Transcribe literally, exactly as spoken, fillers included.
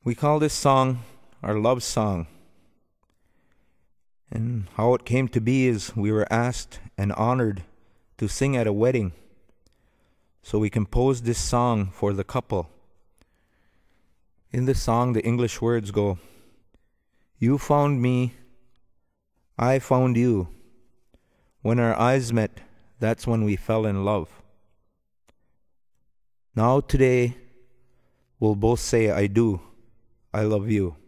We call this song our love song. And how it came to be is we were asked and honored to sing at a wedding. So we composed this song for the couple. In the song, the English words go, "You found me, I found you. When our eyes met, that's when we fell in love. Now today, we'll both say I do. I love you."